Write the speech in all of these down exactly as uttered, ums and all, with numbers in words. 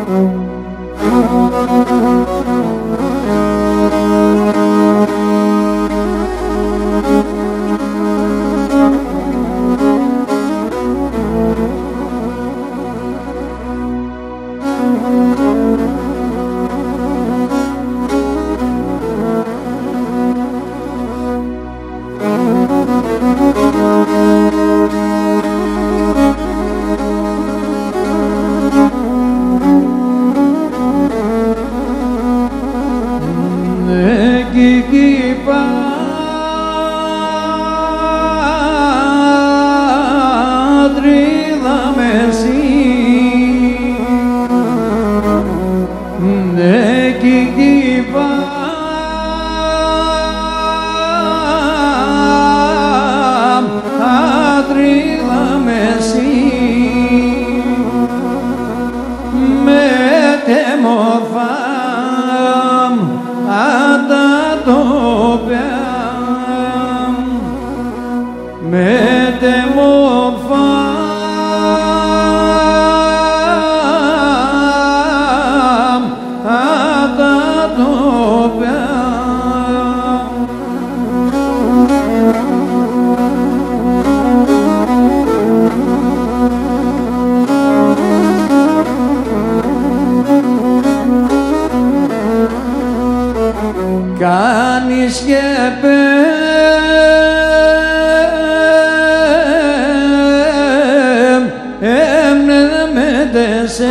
Κάνεις και πέμνεμετεσεν,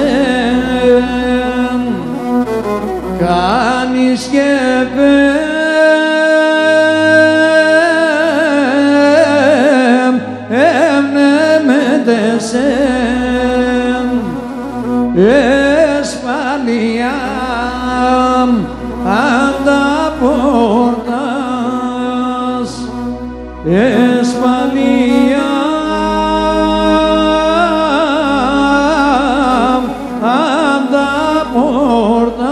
κάνεις και πέμνεμετεσεν, εσφαλιάμ αντα πόρτας, εσφαλιάμ αντα πόρτας.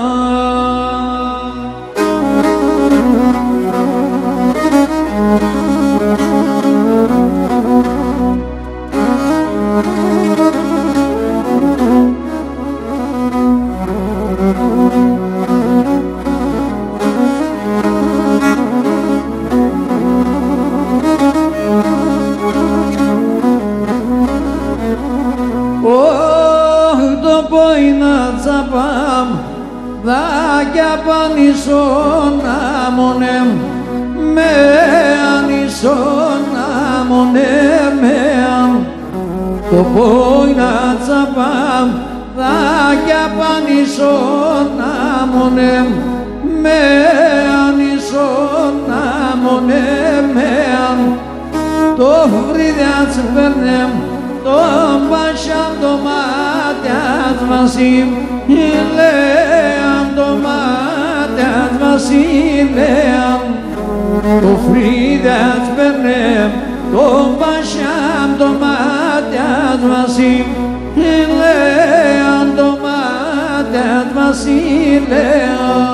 Τσαπάμ δάκια πανισόνα μονέμ με ανισόνα μονέμ με αν το πόινα τσαπάμ δάκια πανισόνα μονέμ με ανισόνα μονέμ με αν το βρίδια τσπέρνεμ τον πασιάν το μάτιας μασίμ ηλέαν το μάτιας βασιλέαν το φρύδιας περνέμ τον πασιάν το μάτιας βασίλ ηλέαν το μάτιας βασιλέαν.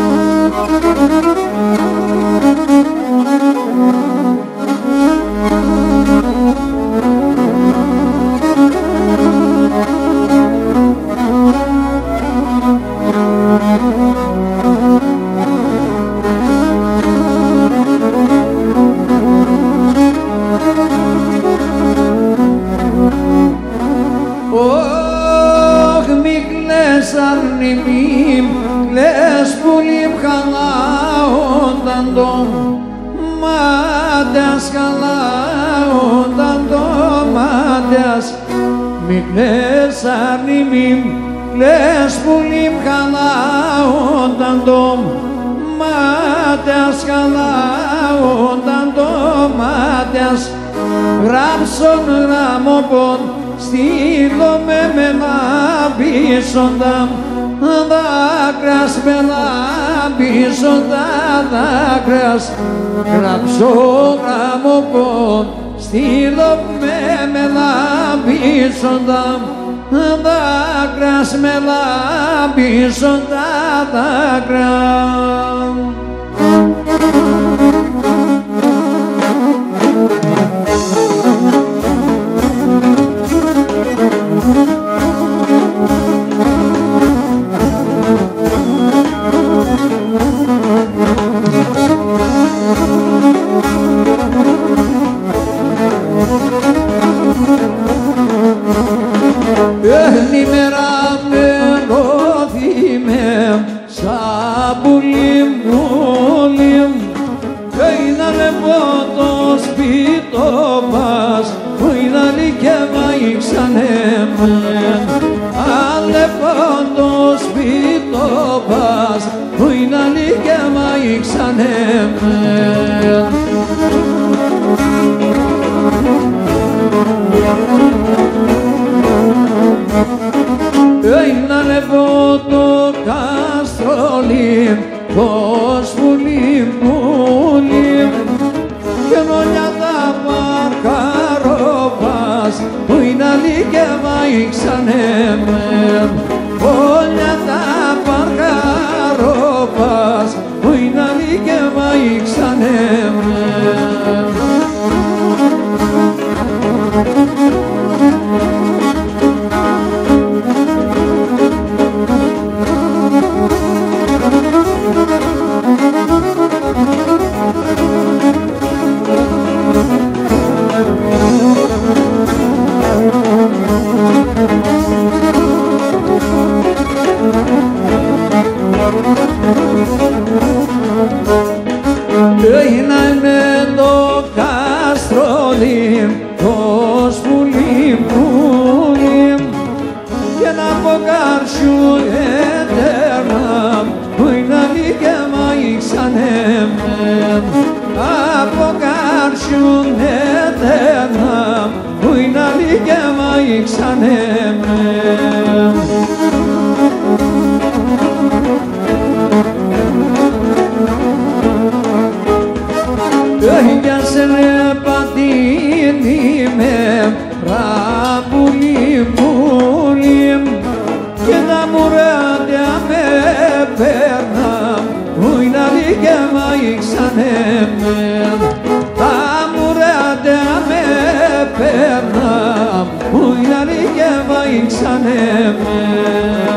Αρνημίμ, κλαις πουλίμ χαλάονταν το μάτιας, χαλάονταν το μάτιας. Μη κλαις αρνημίμ, κλαις πουλίμ χαλάονταν το μάτιας, χαλάονταν το μάτιας. Γράψον γραμμόπον, στείλω με με λαμπίσοντα δάκρας, με λαμπίσοντα δάκρας. Γράψω γραμμόπον, στείλω με με λαμπίσοντα δάκρας, με λαμπίσοντα δάκρας. Thank you. Μιαν ημέρα με ρώθημε σαν πουλί πουλί και είδανε το σπίτο μας που είδανε και βαϊξανε μεν. Ale το σπίτο μας που είδανε και βαϊξανε μεν. Είδανε το καστρόλι το σπουλί πουλί και νόλια τα παρκαρόπας που είδανε και βαϊξανε μεν. Όλια τα παρκαρόπας που είδανε και βαϊξανε μεν. Έγινανε το καστρόλι, το σπουλί πουλί και ένα ποκάρσιου έτερνα που είδανε και βαϊξανε μεν. Από κάρσιου έτερνα που είδανε και βαϊξανε μεν. Για σε πατίνι με πραπουλί πουλί και τα μουράτια με παίρνα που είδανε και βαϊξανε μεν. Τα μουράτια με παίρνα που είδανε και βαϊξανε μεν.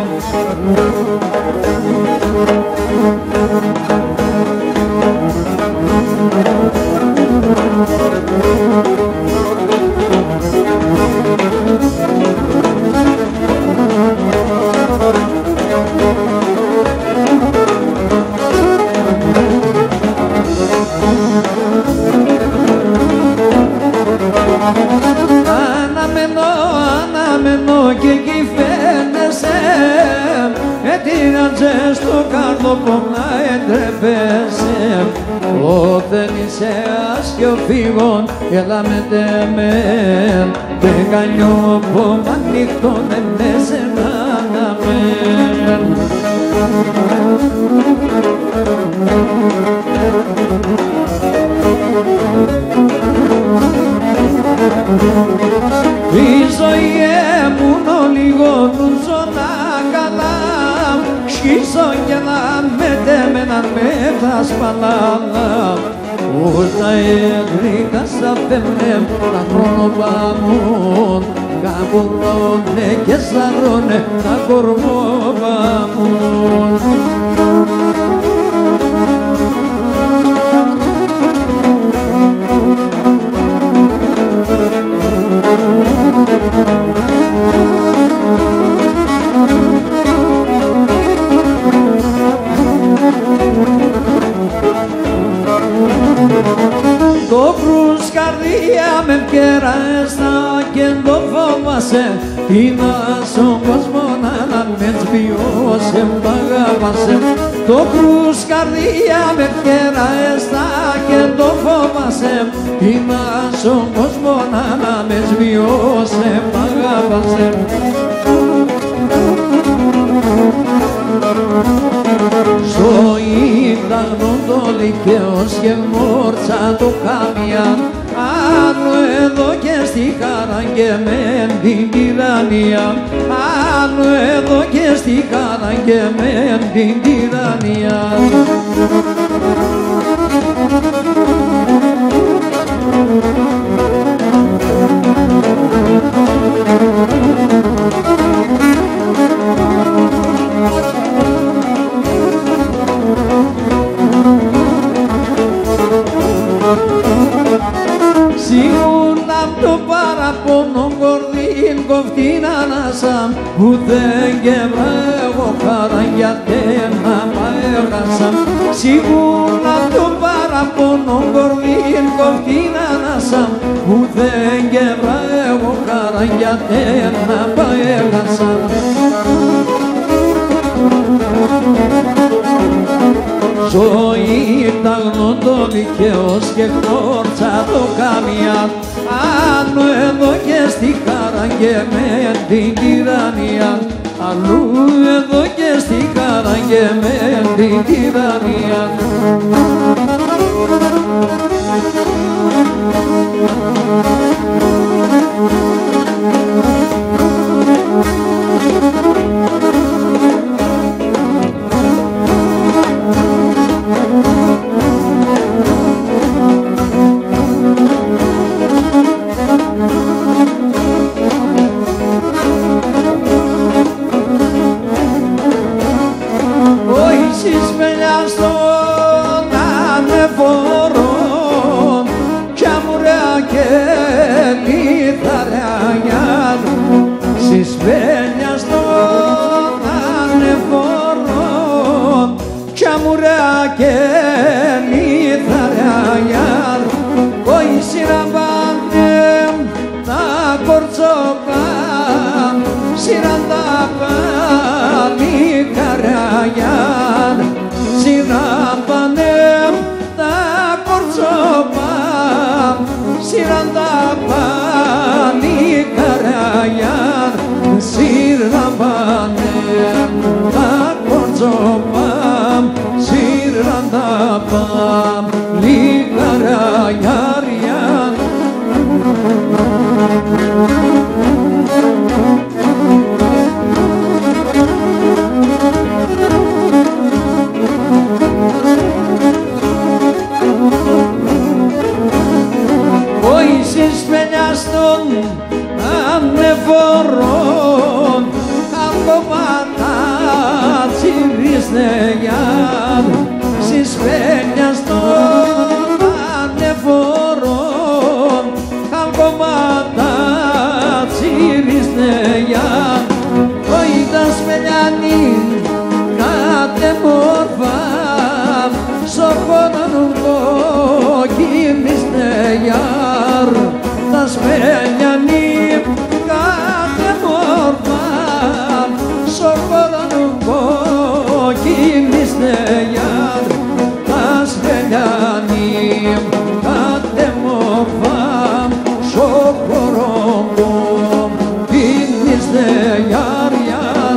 Αναμένω, αναμένω και εκεί φαίνεσαι έτυραντζε στο καρδόπο να εντρέπεσαι. Όταν είσαι άσχιο φύγον έλα με τεμέν και καλιό που μ' ανοιχτόν εμέσαι να μεν. Η ζωή έμουν λίγο νουζώνα καλά σχίσω και να μετέμεναν με τα σπαλάλα Ούτε έγρικα στα φέμνε τα πρόνοπα μου καμπουρώνε και σαρώνε τα κορμόπα μου. Το κρουσκαρδία με κεράστα και το φόβασε είδα στον κόσμο να με σβιώσε μ' αγάπασε. Το κρουσκαρδία με κεράστα και το φόβασε είδα στον κόσμο να με σβιώσε μ' αγάπασε. Ζωή δαγνών το λυκαίος και μόρτσα το κάμια άλλο εδώ και στη χαρά και με την τυραννία άλλο εδώ και στη χαρά και με την τυραννία. Σίγουρα απ' το παραπονό κορδίν κοφτήν ανάσα ούτε και βρέγω καραγιάτε να παέγασα σίγουρα το παραπονό κορμήν κοφτήν ανάσα ούτε και βρέγω καραγιάτε να παέγασα. Ζωή τα γνώντο δικαίως και γνώρτσα το καμιά άνω εδώ και στη χαρά και με την τυραννία αλλού εδώ και στη χαρά και με την τυραννία. Και μυθαραγιάν οι σειραβάνε τα κορτσόπα σειραν τα παλικαραγιάν σειραβάνε τα κορτσόπα σειραν τα παλικαραγιάν σειραβάνε τα κορτσόπα Siranda pam ligara yaryan Oy siz penyaston anneforon Alkovata cirisneyan Sis penyaston anneforon Alkovata cirisneyan Oy das penyanin kate morfa Sokonan kimisneyar Das penyanin kate morfa Sokonan kimisneyar Das penyanin kate morfa Sokonan kimisneyar yar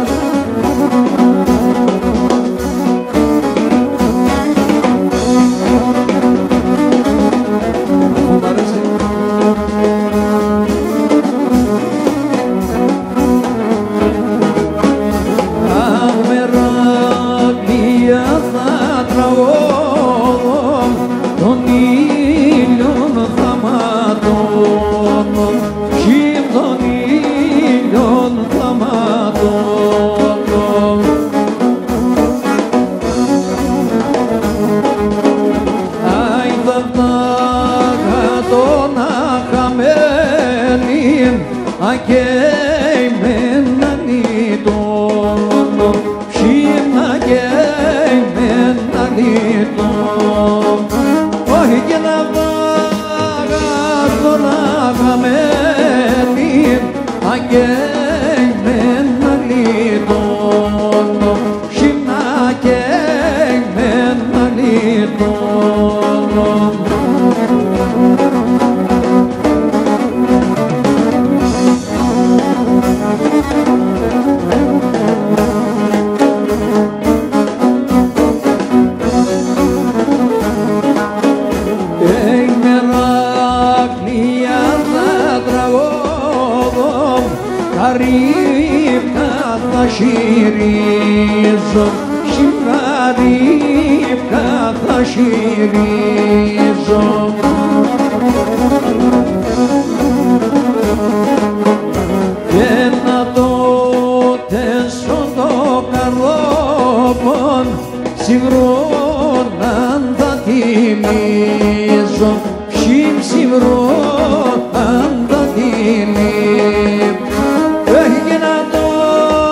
Έγινε το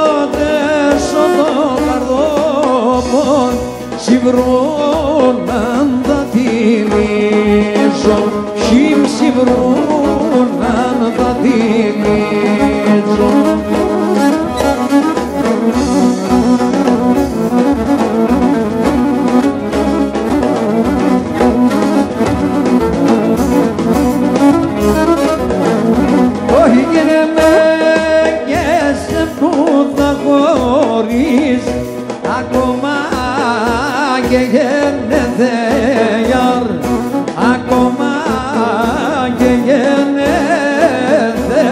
βρώναν θα τη λύσω, χύμψη βρώναν θα τη λύσω. Όχι κύριε με και σε που θα χωρίς ακόμα και γέννεται γιαρ, ακόμα και γέννεται.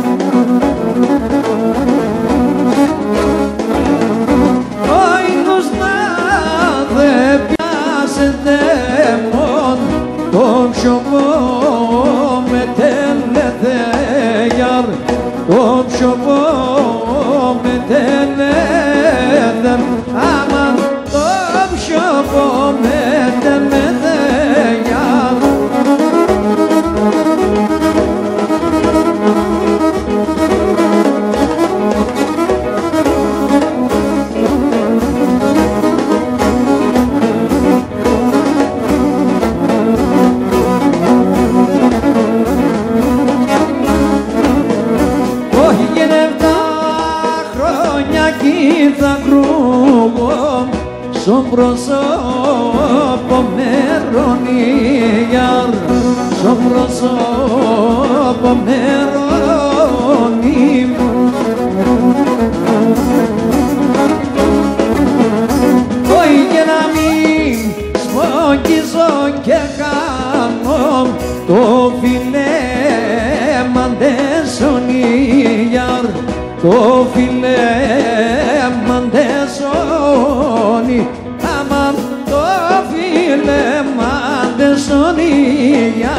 Ο ίνος να δε πιάσετε μόν, το ψωμό με τέλετε γιαρ, το ψωμό με τέλετε, άμα το ψωμό με τέλετε γιαρ. Θα κρούγω στον πρόσωπο μερονίγιαρ, στον πρόσωπο μερονί. Όχι και να μην σμοκίζω και κάνω το φιλέ μαντεσονίγιαρ, το φιλέ μαντεσόνι, άμα το φίλε μαντεσόνια.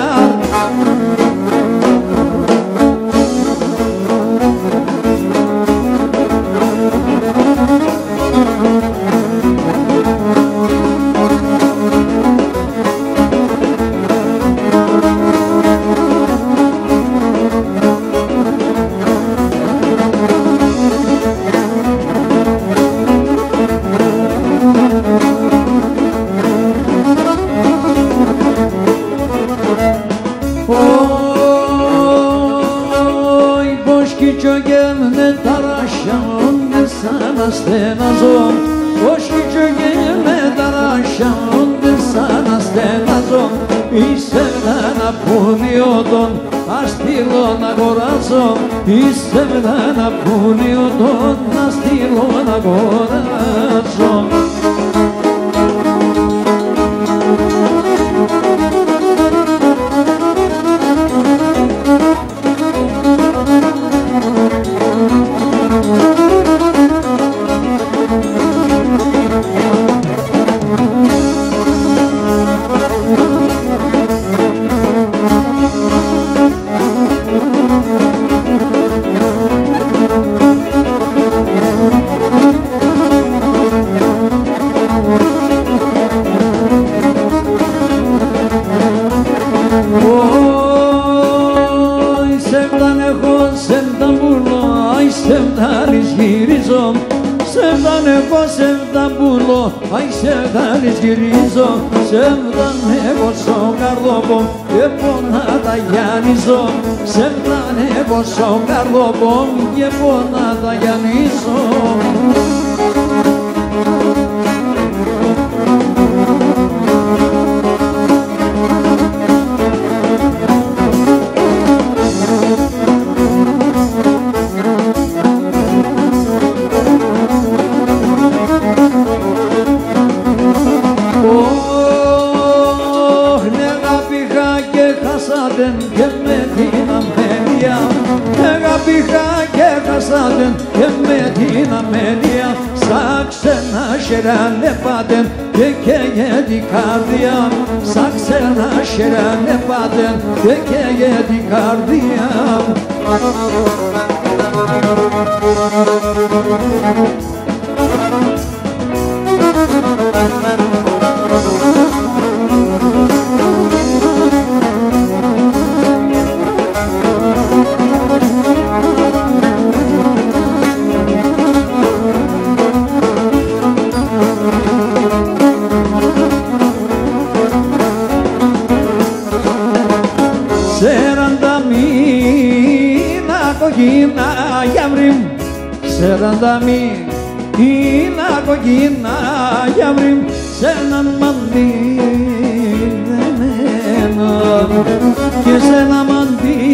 Στεναζώ, όχι και με ταρащάνονται σαν να στεναζώ. Είσαι να πουνιότον, αστείλω να αγοράζω. Είσαι να πουνιότον, αστείλω να αγοράζω. Άι σεβδάνης γυρίζω, σεβδάν εγώ στον καρδόπο και πόνα τα γιαννίζω. Σεβδάν εγώ στον καρδόπο και πόνα τα γιαννίζω. Και με την αμέλεια, αγαπήχα και χάσατε και με την αμέλεια. Σαν ξένα χέρια λεπάτε και καίγε την καρδιά. Σαν ξένα χέρια λεπάτε και καίγε την καρδιά. κοκκίνα για βρυμ, σέραντα μη είναι κοκκίνα για βρυμ, σ' έναν μαντί δεμένο και σ' ένα μαντί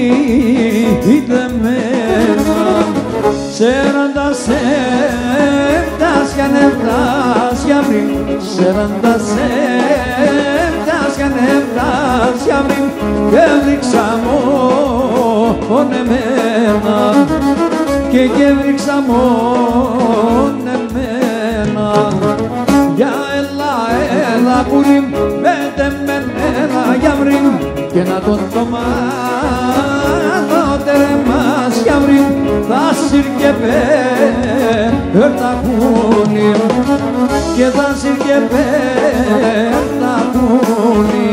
δεμένο, σέραντα σέπτας για νεφτάς για βρυμ, σέραντα σέπτας για νεφτάς για βρυμ, και βρήξα μόν εμένα και και βρήξα μόν εμένα. Για έλα, έλα πουλί πέντε με μένα για βρυμ, και να τον το μάθω τερεμάς για βρυμ, θα σύρκε πέρτα πουλί και θα σύρκε πέρτα πουλί.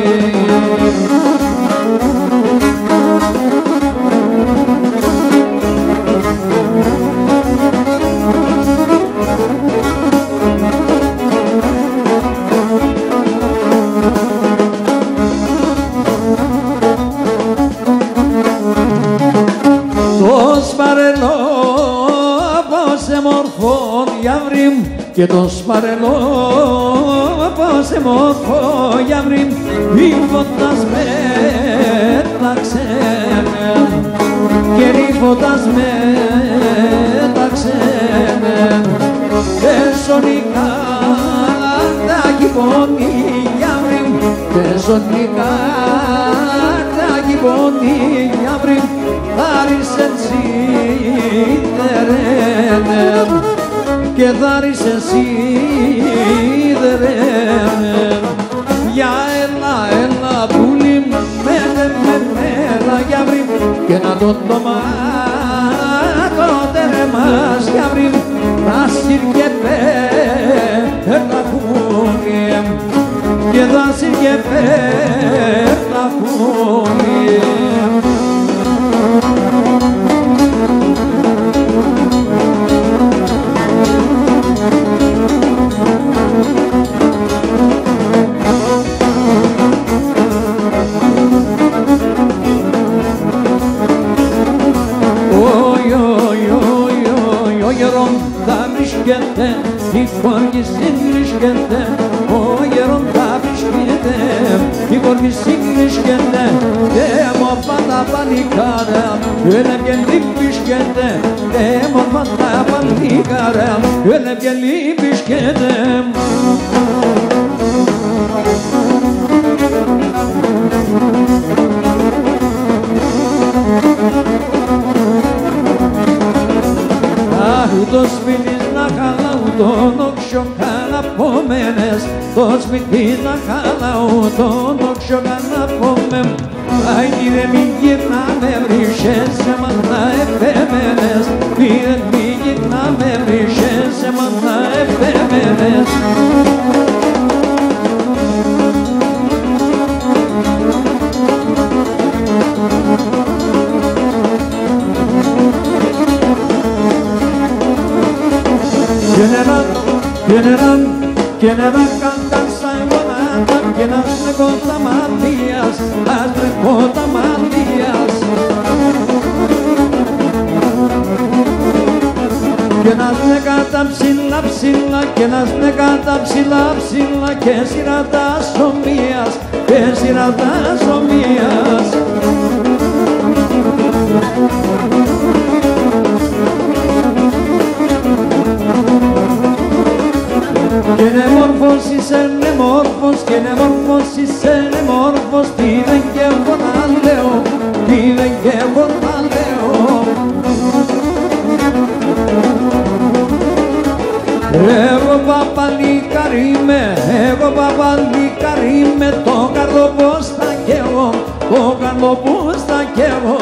Για βρυμ και το σπαρελό πως εμόφω για βρυμ, ύφωτας μεταξένε και ύφωτας μεταξένε, τεσσονικά τα κυπώνει για βρυμ, τεσσονικά τα κυπώνει για βρυμ, άρισεν σίδερένε και δάρισε σίδερένε. Για έλα, έλα πουλί μένε με μέλα για βρυμ, και να τον το μάτω τερεμάς για βρυμ, θα σύρκε πέρτα πουλί και θα σύρκε πέρτα πουλί. Η χώργηση βρίσκεται, ο γεροντά βρίσκεται, η χώργηση βρίσκεται, και μορφά τα παλικάρα, έλε γελί βρίσκεται, και μορφά τα παλικάρα, έλε γελί βρίσκεται. Το σπίτι να χαλάω τον όξιο καλαπόμενες, το σπίτι να χαλάω τον όξιο καλαπόμενες. Αι κύριε μη γυρνά με βρίσκες σε μάνα επέμενες, κύριε μη γυρνά με βρίσκες σε μάνα επέμενες. General, general cantar Saimonata, que nas negota Matías, las negota Matías. Que nas negata ψηλά ψηλά, que nas negata ψηλά ψηλά, que σειρά σομίας, que σειρά σομίας. Και είναι μόρφος, είσαι μόρφος, και είναι μόρφος, είσαι μόρφος, τι δεν και εγώ να λέω, τι δεν και εγώ να λέω. Εγώ παπαλικάρι είμαι, εγώ παπαλικάρι είμαι, το καρδοπός θα κι εγώ, το καρδοπός θα κι εγώ.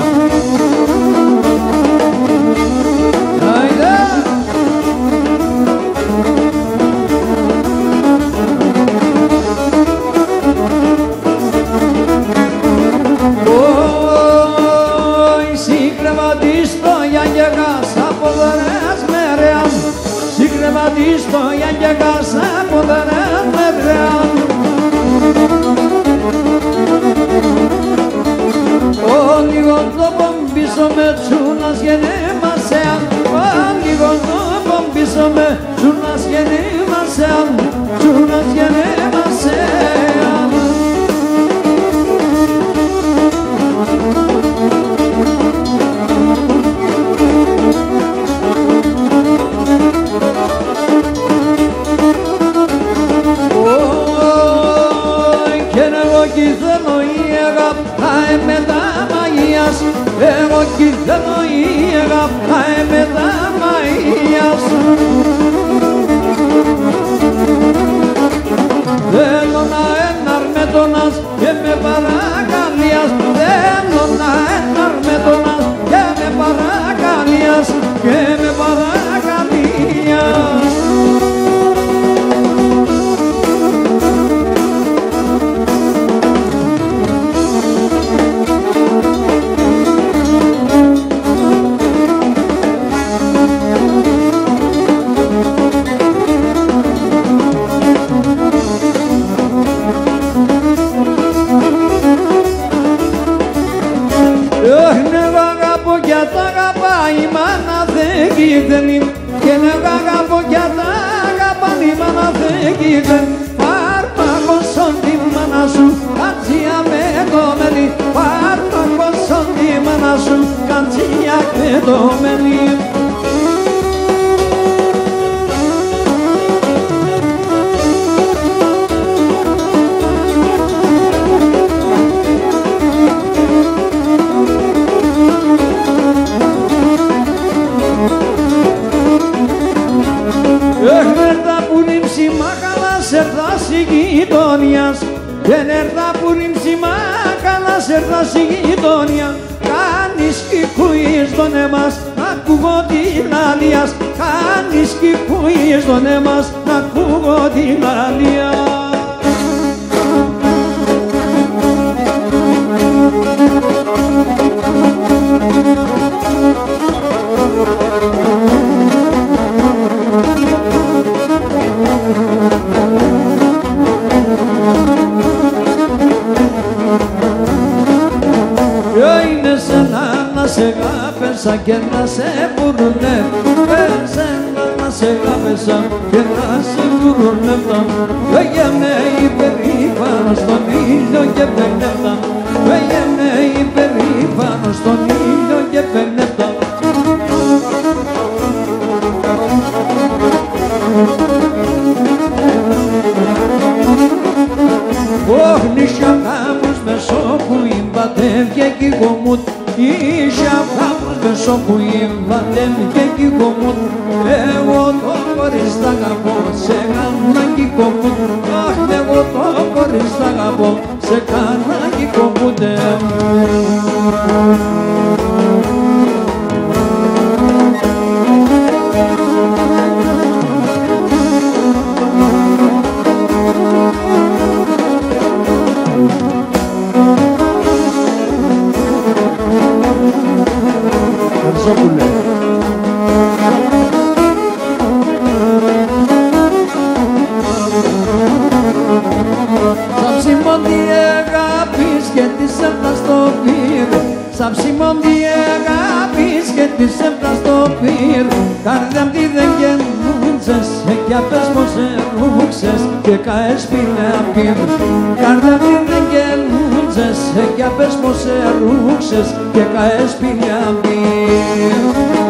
Σύγκρεματίστο για και κάσα από δερά μετρά. Ο λίγο το πομπής πίσω με τσούνας γεννήμασεαν, λίγο νόμον πίσω με τσούνας γεννήμασεαν, τσούνας γεννήμασεαν. Εγώ κι θέλω η αγάπη με τα μαγεία σου. Θέλω να εναρμέτωνας και με παρακαλίας, θέλω να εναρμέτωνας και με παρακαλίας, και με παρακαλίας. Και να αγαπώ κι τα αγαπάνει η μάνα δεν φάρμακο σαν τη μάνα σου κατσία με κομμένη, φάρμακο σαν τη μάνα σου κατσία με κομμένη. Δεν έρθα που ρίμψιμα καλά σε έρθα στη γειτόνια. Κάνεις κυκούεις τον εμάς να ακούγω την αλίας, κάνεις κυκούεις τον εμάς να ακούγω την αλία. Σε αγάπησα και να σε πουρνεύσα, να σε αγάπησα και να σε πουρνεύτα. Πήγαινε υπερήφανο στον ήλιο και περνεύτα, πήγαινε υπερήφανο στον ήλιο και περνεύτα. Ωχ, νησιά κάμους μεσόπου ιμπατεύγε κι γομούτ, Ίσια κάπως μεσόπου ιμπατεύγε κι γομούτ. Εγώ το χωρίς τ' αγαπώ, σε κάνα κι κομμούτ. Αχ, εγώ το χωρίς τ' αγαπώ, σε κάνα κι κομμούτ. Σαν ψημόντι αγάπης και της έπλα στο πυρ, καρδιά μ' τι δεν γεννούντσες, κι απες πως ερούξες και καες πίνε απείρ. Καρδιά μ' τι δεν γεννούντσες, κι απες πως ερούξες και καες πίνε απείρ.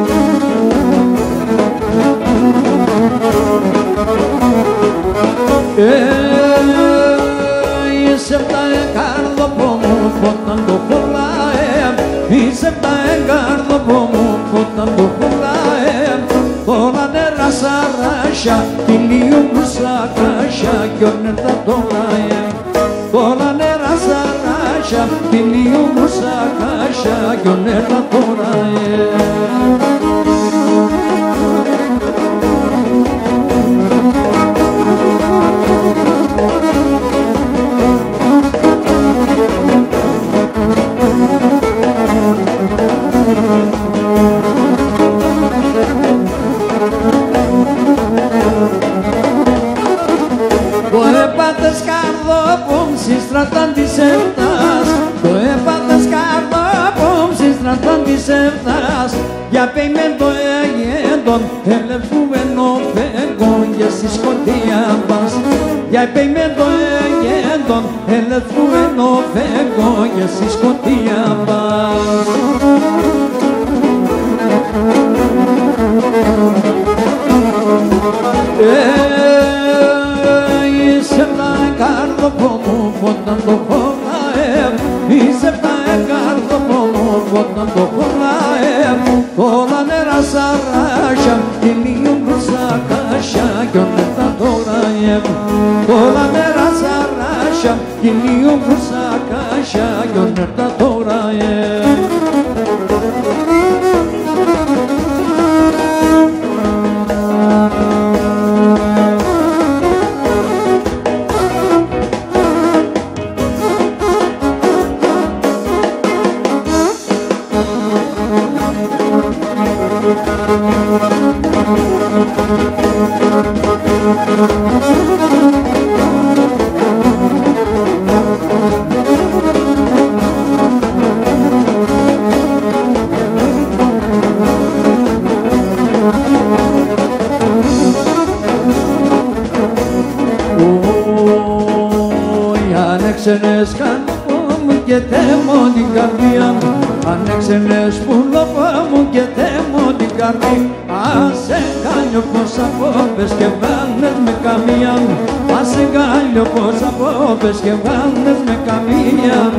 Είσαι τα καρδοπό μου όταν το χωρλάε, είσαι τα καρδοπό μου όταν το χωρλάε. Όλα νερά σαράσια, τυλίου μου σακάσια κι όνερτα το λάε. Όλα νερά σαράσια, τυλίου μου σακάσια κι όνερτα το λάε. Το έπατες καρδόπομ συστρατάν της επτάς, το έπατες καρδόπομ συστρατάν της ξεχνάς για πειμέντο έγεντον ελευθούμενο φέγγον και στη σκοτία μας για πειμέντο έγεντον ελευθούμενο φέγγον και στη σκοτία μας. Είσαι τα καρδοπόμου όταν το χωράε, είσαι τα καρδοπόμου όταν το χωράε, όλα νερά σαράσια, τελείω μπροστά κάσια κι όνετα τωράε, όλα νερά σαράσια, τελείω μπροστά κάσια κι όνετα τωράε. Ανέξενες καρπό μου και τέμω την καρδιά, ανέξενες πουλοπό μου και τέμω την καρδιά. Άσε κάλιο πως απόπες και βάλες με καμία, άσε κάλιο πως απόπες και βάλες με καμία.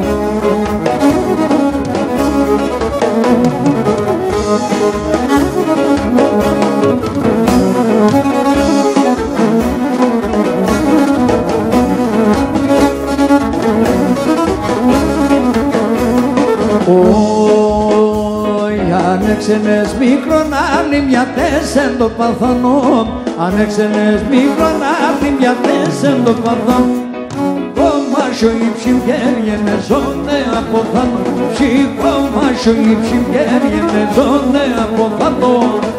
Ανέξενες μικρόν άλλη μια τέσσερ το παθανό, ανέξενες μικρόν άλλη μια τέσσερ το παθανό. Κομμάσιο ύψιμ κέριενε ζώνε από θανό, ψυχομάσιο ύψιμ κέριενε ζώνε από θανό.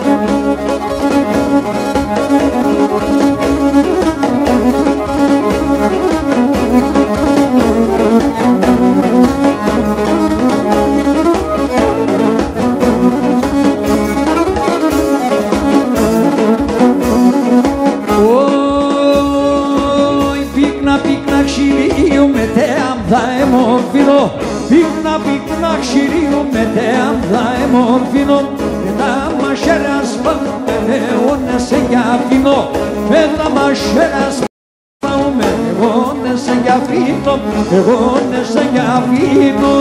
Πίκνα πίκνα ξηρίου με τέαμ θα εμορφινώ, με τα μαχαίρα σπάμε αιώνες σε γιαφινώ, με τα μαχαίρα σπάμε αιώνες σε γιαφινώ, αιώνες σε γιαφινώ.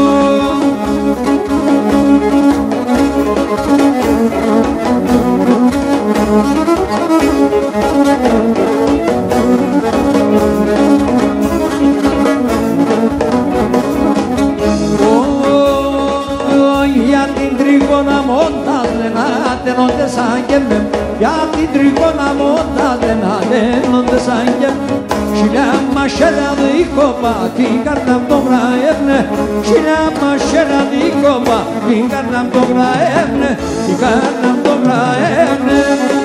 Ατενώνται σαν και με, για την τριγώνα μότα δεν ατενώνται σαν και με. Χιλιά μαχαίρα δίκοπα, την καρδιά μ' το γραεύνε, χιλιά μαχαίρα δίκοπα, την καρδιά μ' το γραεύνε, την καρδιά μ' το γραεύνε.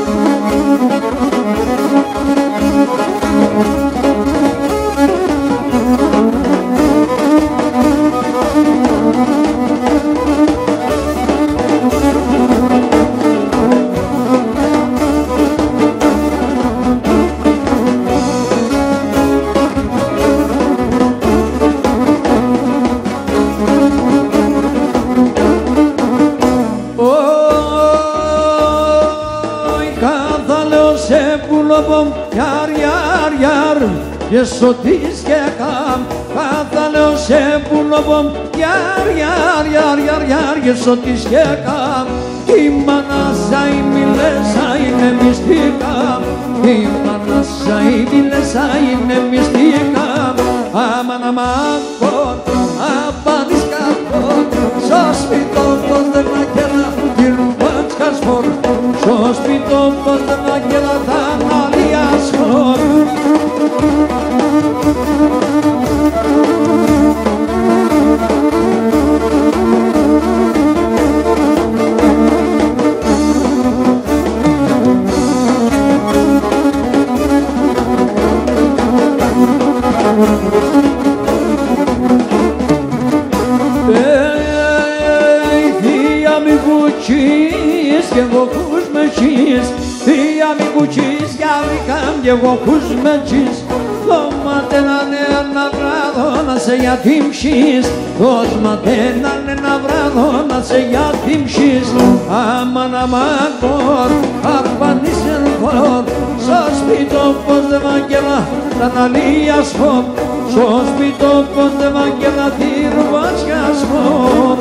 Yar yar yar yesotis ke kam katalo se pulobom yar yar yar yar yar yesotis ke kam kimana sai mile sai ne mistika kimana sai mile sai ne mistika aman aman kot abanis kot sospito pos de la kela dirubats kaspor sospito pos de la kela tan aliaskor. Hey, κουτσίς κι άβρικαν κι εγώ πούς με τσίς. Δώματε έναν ένα βράδο να σε γιατί μψείς. Δώσματε έναν ένα βράδο να σε γιατί μψείς. Αμάν αμάν κορ, απανίσεν κορ. Στο σπίτο πως δε βαγγέλα τα ναλία σπορ. Στο σπίτο πως δε βαγγέλα τη ρουβάτσια σπορ.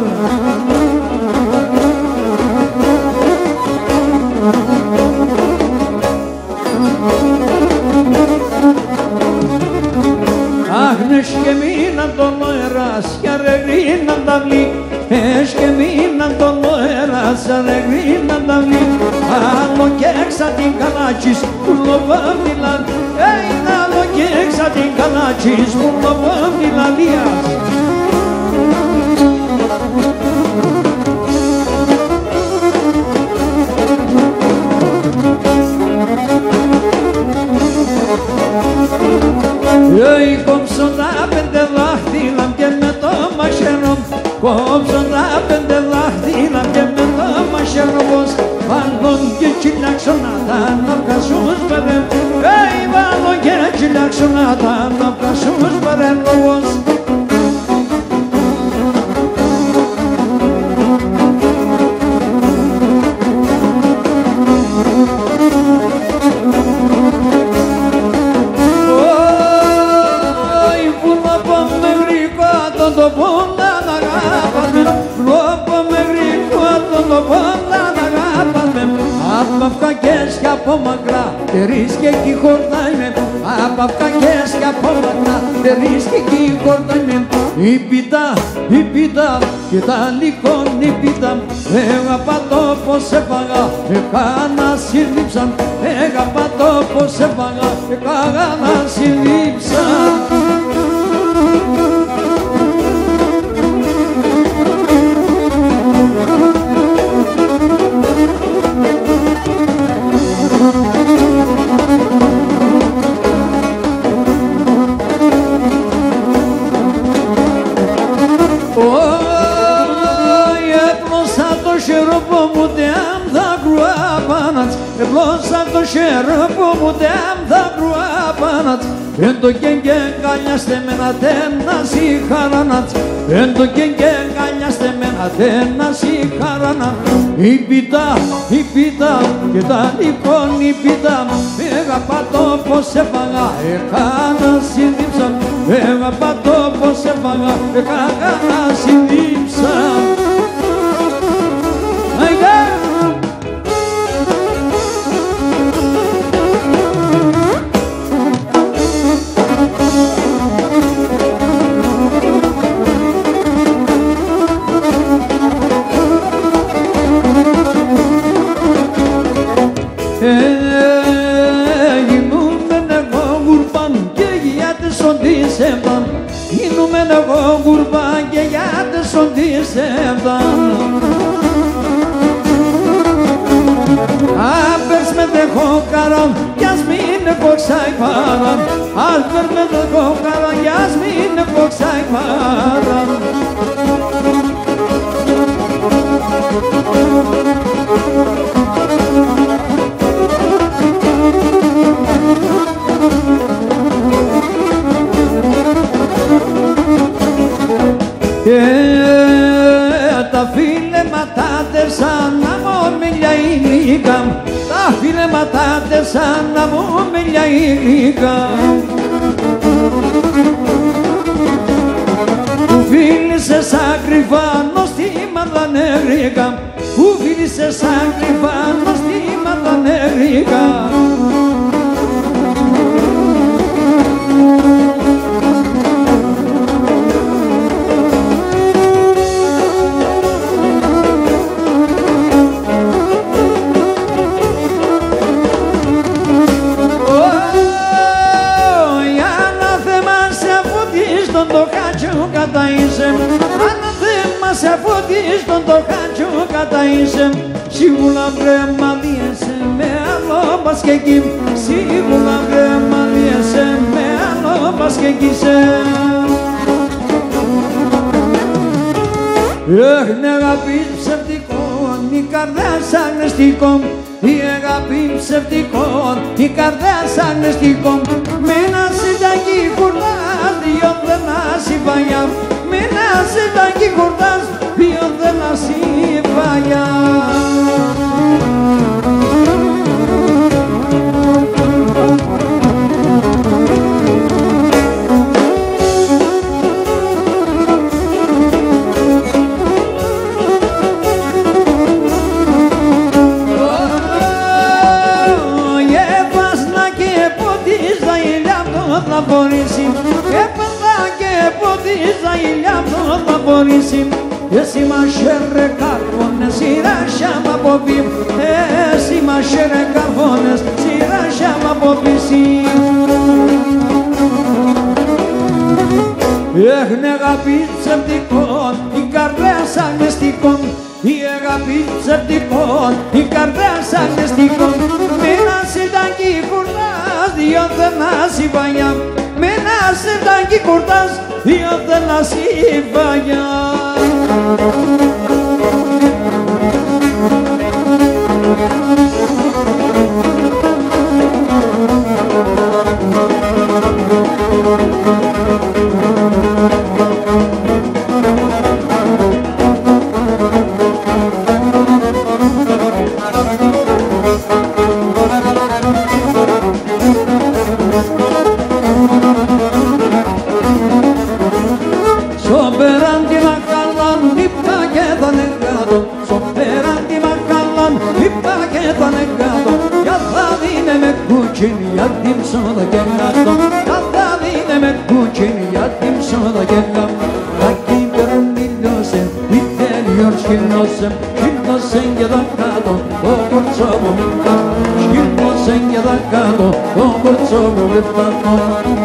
Άγνες και μείναν τον αέρας κι αρεγρίναν τα βλή. Ες και μείναν τον αέρας αρεγρίναν τα βλή. Άλλο και έξα την καλάτσις που λοβάμιλαν. Έιν άλλο και έξα την καλάτσις που λοβάμιλαν λίας. Ei, κόψω τα πέντε δάχτυλα και με το μαχαίρο. Κόψω τα πέντε δάχτυλα και με το μαχαίρο. Πως βάλω και τσιλιάξω να τα αναπκάσω σπερέμ. Ei, βάλω και τσιλιάξω να τα αναπκάσω σπερέμ. Απαυκακές κι από μακρά, τερείς και εκεί χορτάνε. Απαυκακές κι από μακρά, τερείς και εκεί χορτάνε. Η πίτα, η πίτα, και τα λυκόν η πίτα. Έγαπα το πως έφαγα, έκανα συλλήψαν. Έγαπα το πως έφαγα, έκανα συλλήψαν. Επλώσα το σέρπο μου τέμ θα κρουάπανατς. Εν το κέγγε καλιάστε με να τένα σιχαρανατς. Εν το κέγγε καλιάστε με να τένα σιχαρανατς. Η πίτα, η πίτα και τα λυκόν η πίτα. Έγαπα το πως έφαγα, έκανα συλλήψα. Έγαπα το πως έφαγα, έκανα συλλήψα. Γίνουμεν εγώ γουρμπάν και γιάτες οντίσευταν. Άπερς με δεχό καρόν κι ας μην επόξαει παράν. Άπερς με δεχό καρόν κι ας μην επόξαει παράν. Τα φίλεματα σαν να μου μιλιά ηλίκα. Τα φίλεματα σαν να μου μιλιά ηλίκα. Που φίλησε σαν κρυφάνο στη μαντανέρικα. Που φίλησε σαν κρυφάνο στη μαντανέρικα. Σε φωτίς τον το χάντσο καταείσαι. Σίγουρα βρε μαλίεσαι με άλλο πας και εκεί. Σίγουρα βρε μαλίεσαι με άλλο πας και εκεί σε. Έχ, ναι αγάπη ψευτικό, η καρδιά σαν νεστικό. η αγάπη ψευτικών, η καρδιά σαν νηστικών. Με ένα συνταγή κουρτάς, δυο δεν άσει παλιά. Με ένα συνταγή κουρτάς, δυο δεν άσει παλιά. Θα μπορήσει, έπαθα και ποτίζα ηλιά αυτό θα μπορήσει. Εσύ μασέρε καρβόνες, σειράσια μ' αποβεί. Εσύ μασέρε καρβόνες, σειράσια μ' αποβήσει. Έχουνε αγάπη ψευτικών, η καρδιά σαν νηστικών. Η αγάπη ψευτικών, η καρδιά σαν νηστικών. Με ένα συνταγή κουρτάς, δυο δεν άσει παλιά. Με ένα συνταγή κουρτάς, δυο δεν άσει παλιά. Yadim sana gelmem, yadim me kucin, yadim sana gelmem. Rakibim bilmezim, biteliyor şilmezim, şilmezsen ya da kadın, doğur çabuk bitmem. Şilmezsen ya da kadın, doğur çabuk bitmem.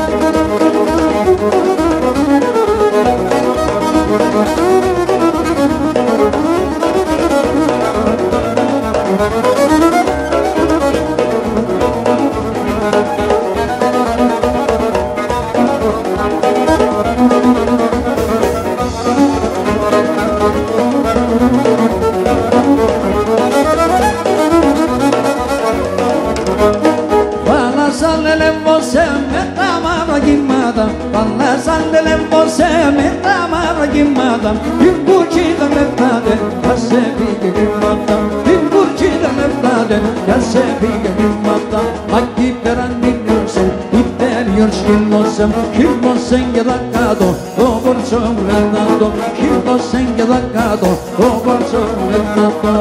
Imburcida nefade, ya se pide que mata. Imburcida nefade, ya se pide que mata. Aquí perandinosen, interior şilmosem, şilmosen yedakado, doğur çömlenado. Şilmosen yedakado, doğur çömlenado.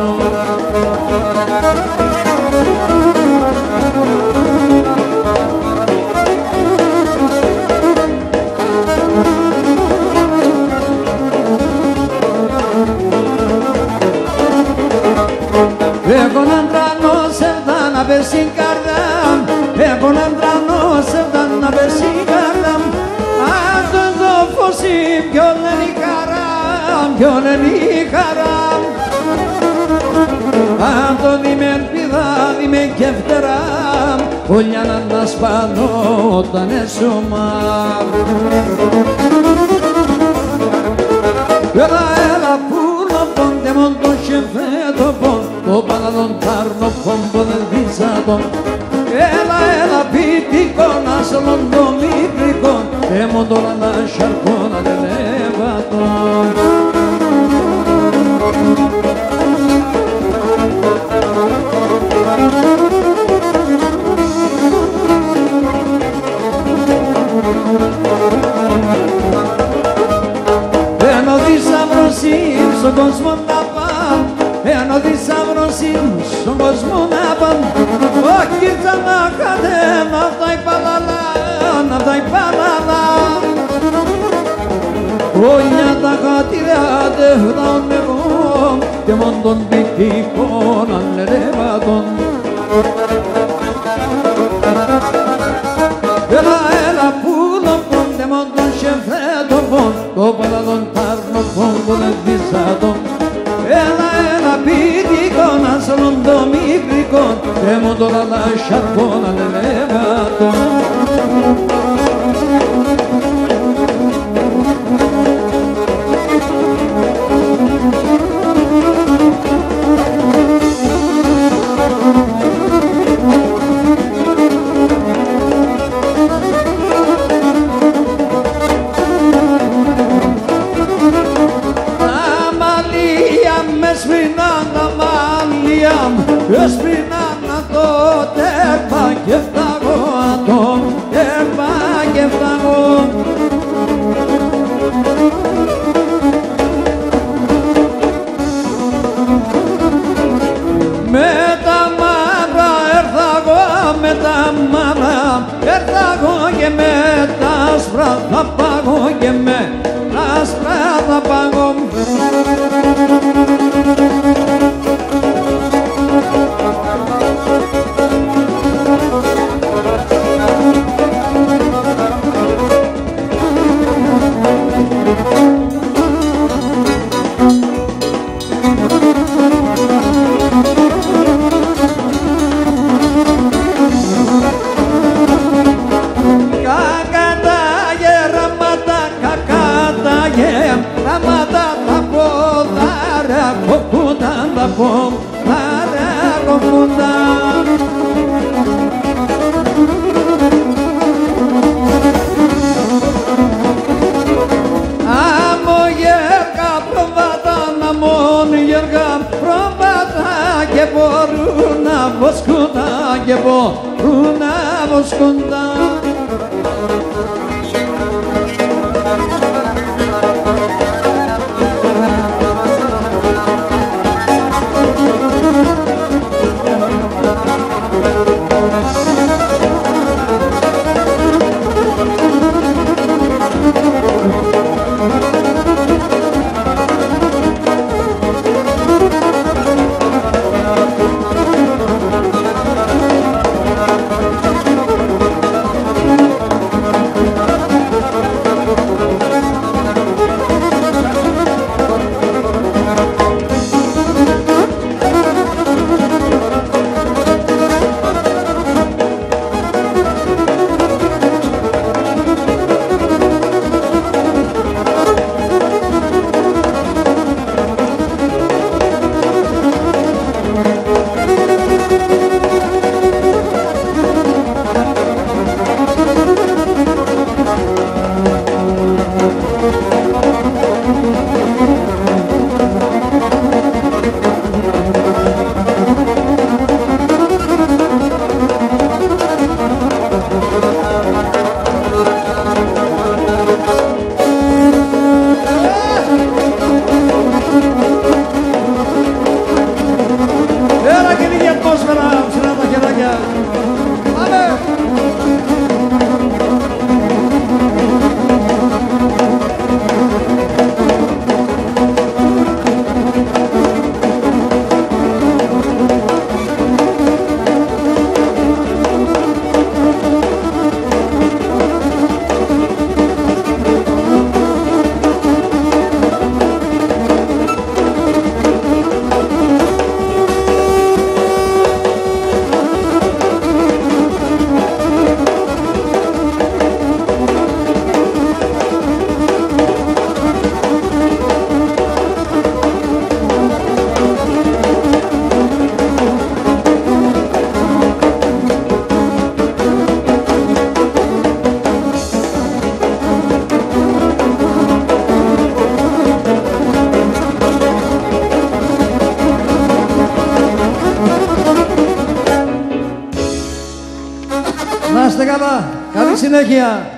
Έχω έναν τρανό σεβδά να πέσει καρδάμ. Έχω έναν τρανό σεβδά να πέσει καρδάμ. Αν το δω φωσί ποιον είναι η χαράμ, ποιον είναι η χαράμ. Αν το δει με ελπίδα, δει με και φτεράμ. Όλια να τα σπάνω όταν έσωμάμ. Έλα, έλα, πουλο πόντε μόντο σεφέτο πόν. Το παραδοντάρνο κόμπο δεν βίζατο. Έλα, έλα, πίτικο, να σε λόντο μικρικό. Έμον τώρα να σαρκώ να λεβατώ. Ενώ θησαυρός στον κόσμο να πάμ. Ενώ θησαυρός στον κόσμο να πάμ. Όχι ξανά κατέβα αυτά η παλαλά, αυτά η παλαλά. Όλια τα χατήρια τέχταν εγώ και μόν τον πιτικών ανερεύατον. Έλα, έλα, πουλο πόντε μόν τον σεφέτο πόν. Το παλαλόν τάρνο πόν που δεν βυσάτον. Έλα, έλα, πιτικών ασολόν το μικρικών και μόν τώρα τα σαρκών ανερεύατον. και φτάγω ατόμ και πά και φτάγω. Με τα μαύρα έρθα εγώ, με τα μαύρα έρθα εγώ και με τα άσπρα θα πάγω και με τα άσπρα θα πάγω. Και μπορούν να βοσκούντα. Να είστε καλά. Καλή συνέχεια.